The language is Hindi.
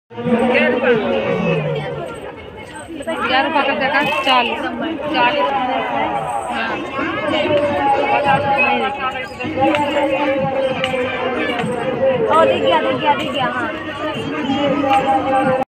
₹11 का देखा 40 हाँ दिख गया हाँ।